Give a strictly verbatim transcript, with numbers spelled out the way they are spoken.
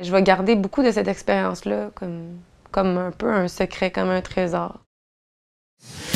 Je vais garder beaucoup de cette expérience-là comme, comme un peu un secret, comme un trésor.